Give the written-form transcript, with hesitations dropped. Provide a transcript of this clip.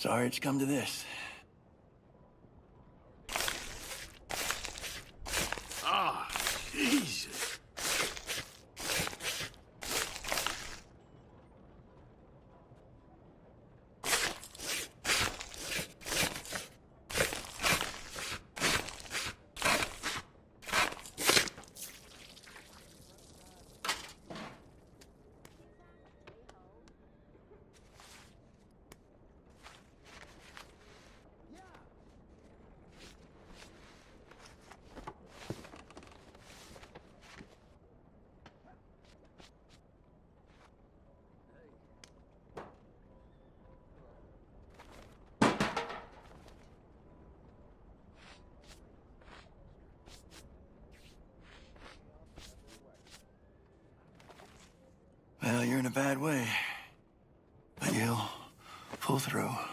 Sorry it's come to this. Ah, Jesus. Well, you're in a bad way. But you'll pull through.